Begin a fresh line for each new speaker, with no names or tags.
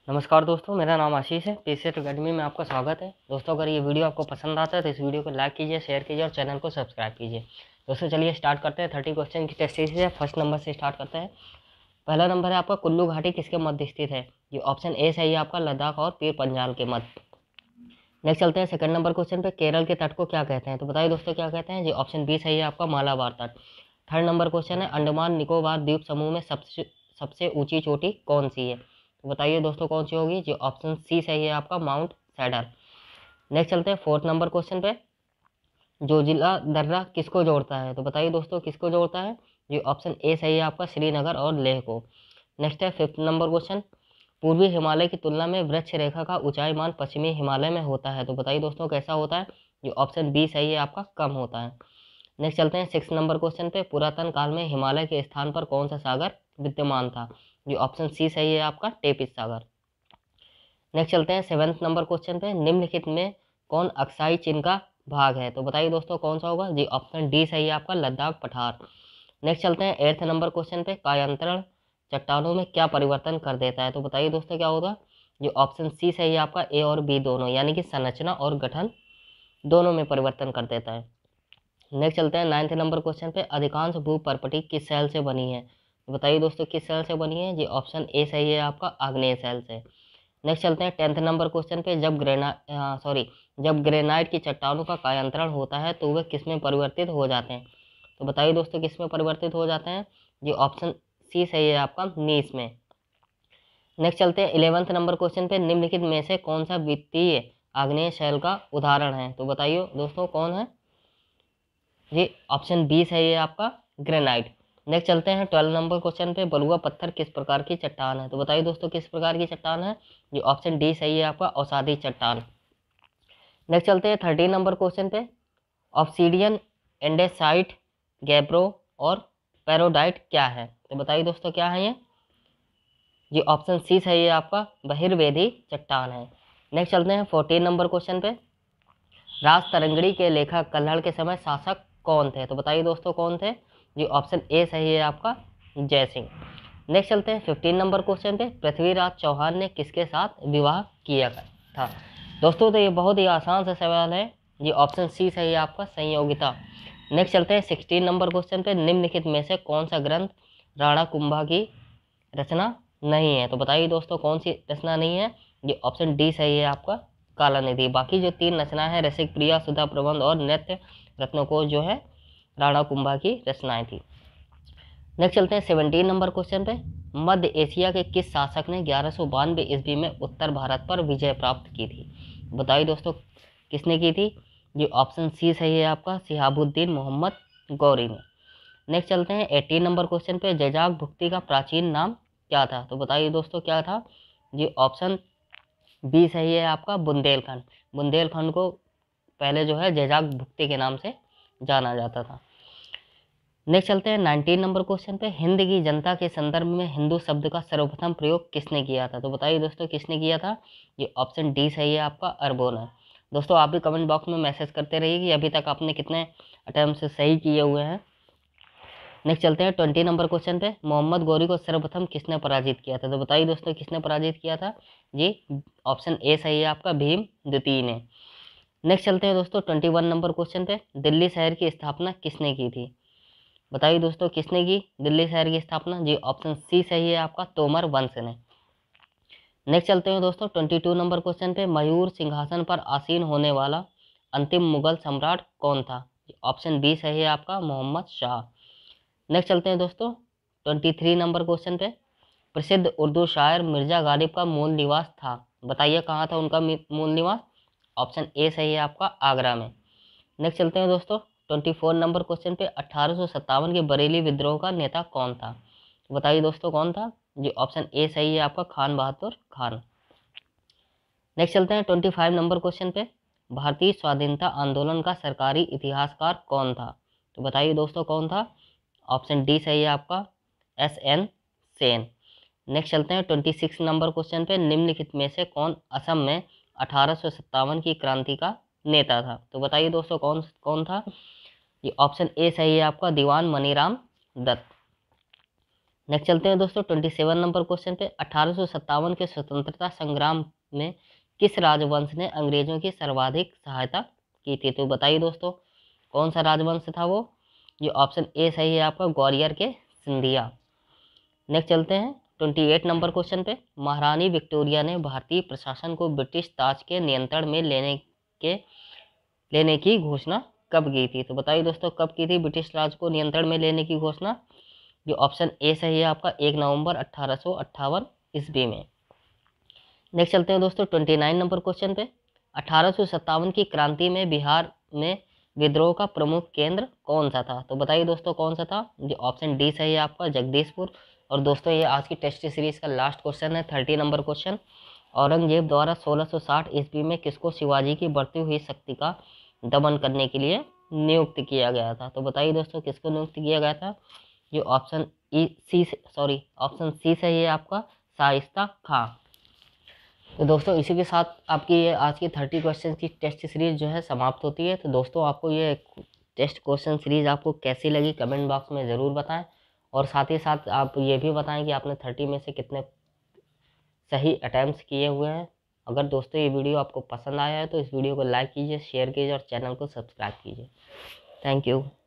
नमस्कार दोस्तों, मेरा नाम आशीष है। पीसीएट अकेडमी में आपका स्वागत है। दोस्तों, अगर ये वीडियो आपको पसंद आता है तो इस वीडियो को लाइक कीजिए, शेयर कीजिए और चैनल को सब्सक्राइब कीजिए। दोस्तों चलिए स्टार्ट करते हैं। 30 क्वेश्चन की टेस्ट सीरीज है। फर्स्ट नंबर से स्टार्ट करते हैं। पहला नंबर है आपका, कुल्लू घाटी किसके मध्य स्थित है? ये ऑप्शन ए सही है आपका, लद्दाख और पीर पंजाल के मध्य। नेक्स्ट चलते हैं सेकंड नंबर क्वेश्चन पे। केरल के तट को क्या कहते हैं? तो बताइए दोस्तों क्या कहते हैं। ये ऑप्शन बी सही है आपका, मालाबार तट। थर्ड नंबर क्वेश्चन है, अंडमान निकोबार द्वीप समूह में सबसे ऊंची चोटी कौन सी है? तो बताइए दोस्तों कौन सी होगी। जो ऑप्शन सी सही है आपका, माउंट सैडल। नेक्स्ट चलते हैं फोर्थ नंबर क्वेश्चन पे। जोजिला दर्रा किसको जोड़ता है? तो बताइए दोस्तों किसको जोड़ता है। जो ऑप्शन ए सही है आपका, श्रीनगर और लेह को। नेक्स्ट है फिफ्थ नंबर क्वेश्चन। पूर्वी हिमालय की तुलना में वृक्ष रेखा का ऊंचाई मान पश्चिमी हिमालय में होता है। तो बताइए दोस्तों कैसा होता है। जो ऑप्शन बी सही है आपका, कम होता है। नेक्स्ट चलते हैं सिक्स नंबर क्वेश्चन पे। पुरातन काल में हिमालय के स्थान पर कौन सा सागर विद्यमान था? जो ऑप्शन सी सही है आपका, टेपिस सागर। नेक्स्ट चलते हैं सेवेंथ नंबर क्वेश्चन पे। निम्नलिखित में कौन अक्साई चिन्ह का भाग है? तो बताइए दोस्तों कौन सा होगा। जी ऑप्शन डी सही है आपका, लद्दाख पठार। नेक्स्ट चलते हैं एट्थ नंबर क्वेश्चन पे। कायांतरण चट्टानों में क्या परिवर्तन कर देता है? तो बताइए दोस्तों क्या होगा। जो ऑप्शन सी सही है आपका, ए और बी दोनों, यानी कि संरचना और गठन दोनों में परिवर्तन कर देता है। नेक्स्ट चलते हैं नाइन्थ नंबर क्वेश्चन पे। अधिकांश भूपर्पटी किस सेल से बनी है? तो बताइए दोस्तों किस सेल से बनी है। जी ऑप्शन ए सही है आपका, आग्नेय सेल से। नेक्स्ट चलते हैं टेंथ नंबर क्वेश्चन पे। जब ग्रेनाइट की चट्टानों का कायांतरण होता है तो वे किस में परिवर्तित हो जाते हैं? तो बताइए दोस्तों किस में परिवर्तित हो जाते हैं। ये ऑप्शन सी सही है आपका, नीस में। नेक्स्ट चलते हैं इलेवंथ नंबर क्वेश्चन पे। निम्नलिखित में से कौन सा वित्तीय आग्नेय शैल का उदाहरण है? तो बताइए दोस्तों कौन है। ये ऑप्शन बी सही है आपका, ग्रेनाइट। नेक्स्ट चलते हैं 12 नंबर क्वेश्चन पे। बलुआ पत्थर किस प्रकार की चट्टान है? तो बताइए दोस्तों किस प्रकार की चट्टान है। ये ऑप्शन डी सही है आपका, औसादी चट्टान। नेक्स्ट चलते हैं 13 नंबर क्वेश्चन पे। ऑब्सीडियन, एंडेसाइट, गैब्रो और पैरोडाइट क्या है? तो बताइए दोस्तों क्या है ये ऑप्शन सी सही है आपका, बहिर्वेदी चट्टान है। नेक्स्ट चलते हैं 14 नंबर क्वेश्चन पे। राज तरंगड़ी के लेखक कल्हड़ के समय शासक कौन थे? तो बताइए दोस्तों कौन थे। ये ऑप्शन ए सही है आपका, जय सिंह। नेक्स्ट चलते हैं 15 नंबर क्वेश्चन पे। पृथ्वीराज चौहान ने किसके साथ विवाह किया था? दोस्तों तो ये बहुत ही आसान सा सवाल है। ये ऑप्शन सी सही है आपका, संयोगिता। नेक्स्ट चलते हैं 16 नंबर क्वेश्चन पे। निम्नलिखित में से कौन सा ग्रंथ राणा कुंभा की रचना नहीं है? तो बताइए दोस्तों कौन सी रचना नहीं है। ये ऑप्शन डी सही है आपका, काला निधि। बाकी जो तीन रचना है, रसिक प्रिया, सुधा प्रबंध और नृत्य रत्नों को जो है राणा कुंभा की रचनाएं थी। नेक्स्ट चलते हैं 17 नंबर क्वेश्चन पे। मध्य एशिया के किस शासक ने 1192 ईस्वी में उत्तर भारत पर विजय प्राप्त की थी? बताइए दोस्तों किसने की थी। ये ऑप्शन सी सही है आपका, शिहाबुद्दीन मोहम्मद गौरी ने। नेक्स्ट चलते हैं 18 नंबर क्वेश्चन पे। जजाक भुक्ति का प्राचीन नाम क्या था? तो बताइए दोस्तों क्या था। ये ऑप्शन बी सही है आपका, बुंदेलखंड। बुंदेलखंड को पहले जो है जजाक भुक्ति के नाम से जाना जाता था। नेक्स्ट चलते हैं 19 नंबर क्वेश्चन पे। हिंद की जनता के संदर्भ में हिंदू शब्द का सर्वप्रथम प्रयोग किसने किया था? तो बताइए दोस्तों किसने किया था। ये ऑप्शन डी सही है आपका, अरबों ने। दोस्तों आप भी कमेंट बॉक्स में मैसेज करते रहिए कि अभी तक आपने कितने अटेम्प्ट सही किए हुए हैं। नेक्स्ट चलते हैं 20 नंबर क्वेश्चन पे। मोहम्मद गौरी को सर्वप्रथम किसने पराजित किया था? तो बताइए दोस्तों किसने पराजित किया था। जी ऑप्शन ए सही है आपका, भीम द्वितीय ने। नेक्स्ट चलते हैं दोस्तों 21 नंबर क्वेश्चन पे। दिल्ली शहर की स्थापना किसने की थी? बताइए दोस्तों किसने की दिल्ली शहर की स्थापना। जी ऑप्शन सी सही है आपका, तोमर वंश ने। नेक्स्ट चलते हैं दोस्तों 22 नंबर क्वेश्चन पे। मयूर सिंहासन पर आसीन होने वाला अंतिम मुगल सम्राट कौन था? ऑप्शन बी सही है आपका, मोहम्मद शाह। नेक्स्ट चलते हैं दोस्तों 23 नंबर क्वेश्चन पे। प्रसिद्ध उर्दू शायर मिर्जा गालिब का मूल निवास था, बताइए कहाँ था उनका मूल निवास। ऑप्शन ए सही है आपका, आगरा में। नेक्स्ट चलते हैं दोस्तों 24 नंबर क्वेश्चन पे। 1857 के बरेली विद्रोह का नेता कौन था? बताइए दोस्तों कौन था। जी ऑप्शन ए सही है आपका, खान बहादुर खान। नेक्स्ट चलते हैं 25 नंबर क्वेश्चन पे। भारतीय स्वाधीनता आंदोलन का सरकारी इतिहासकार कौन था? तो बताइए दोस्तों कौन था। ऑप्शन डी सही है आपका, एस.एन. सेन। नेक्स्ट चलते हैं 26 नंबर क्वेश्चन पे। निम्नलिखित में से कौन असम में 1857 की क्रांति का नेता था? तो बताइए दोस्तों कौन कौन था। ये ऑप्शन ए सही है आपका, दीवान मनीराम दत्त। नेक्स्ट चलते हैं दोस्तों 27 नंबर क्वेश्चन पे। 1857 के स्वतंत्रता संग्राम में किस राजवंश ने अंग्रेजों की सर्वाधिक सहायता की थी? तो बताइए दोस्तों कौन सा राजवंश था वो? ये ऑप्शन ए सही है आपका, ग्वालियर के सिंधिया। नेक्स्ट चलते हैं 28 नंबर क्वेश्चन पे। महारानी विक्टोरिया ने भारतीय प्रशासन को ब्रिटिश ताज के नियंत्रण में लेने की घोषणा कब की थी? तो बताइए दोस्तों कब की थी ब्रिटिश राज को नियंत्रण में लेने की घोषणा? जो ऑप्शन ए सही है आपका, 1 नवंबर 1858 ईस्वी में। नेक्स्ट चलते हैं दोस्तों 29 नंबर क्वेश्चन पे। 1857 की क्रांति में बिहार में विद्रोह का प्रमुख केंद्र कौन सा था? तो बताइए दोस्तों कौन सा था? जो ऑप्शन डी सही है आपका, जगदीशपुर। और दोस्तों ये आज की टेस्ट सीरीज का लास्ट क्वेश्चन है, 30 नंबर क्वेश्चन। औरंगजेब द्वारा 1660 ईस्वी में किसको शिवाजी की बढ़ती हुई शक्ति का दमन करने के लिए नियुक्त किया गया था? तो बताइए दोस्तों किसको नियुक्त किया गया था? ये ऑप्शन ऑप्शन सी सही है आपका, शाइस्ता खां। तो दोस्तों इसी के साथ आपकी ये आज की 30 क्वेश्चन की टेस्ट सीरीज जो है समाप्त होती है। तो दोस्तों आपको ये टेस्ट क्वेश्चन सीरीज आपको कैसी लगी कमेंट बॉक्स में ज़रूर बताएं, और साथ ही साथ आप ये भी बताएं कि आपने 30 में से कितने सही अटैम्प्ट्स किए हुए हैं। अगर दोस्तों ये वीडियो आपको पसंद आया है तो इस वीडियो को लाइक कीजिए, शेयर कीजिए और चैनल को सब्सक्राइब कीजिए। Thank you.